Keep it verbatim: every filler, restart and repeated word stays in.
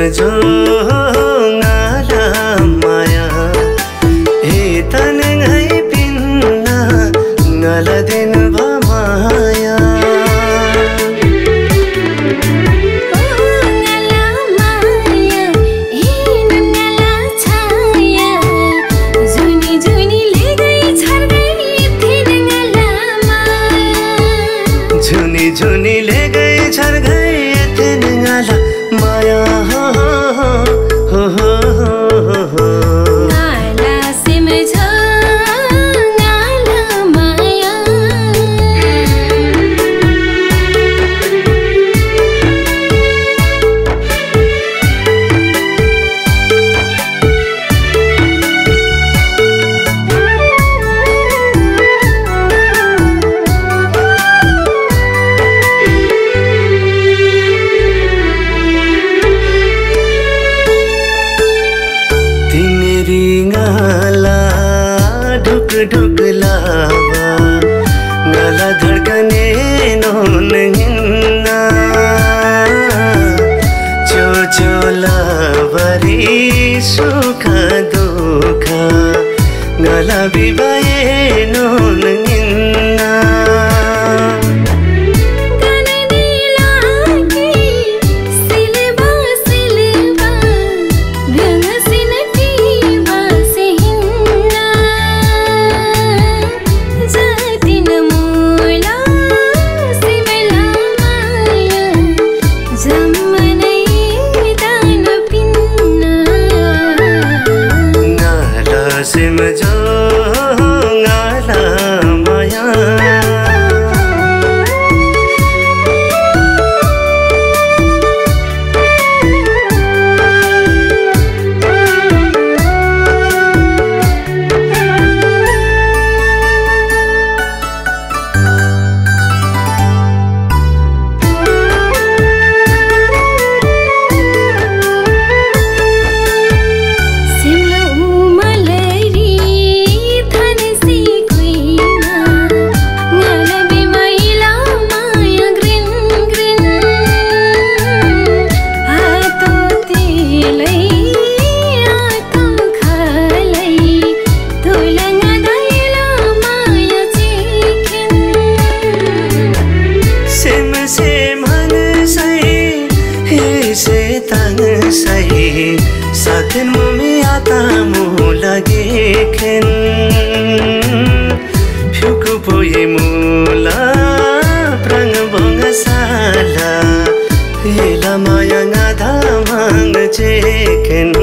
semjo ngala maya he tanangai pinna ngala din ba maya झुनी ले गई झर गई तेन ngala maya ho ho ho ho ho ngala semjo ngala maya ढुक लावा ngala धड़कने नोन हिन्ना चो चोला बरी सुखा दुखा ngala बिबाए नोन हिन्ना semjo ngala maya साथन मम्मी आता मु लगे खेन फ्युक पोए मुला प्रंगबोंगा साला हेला माया गाधा मांग चेखेन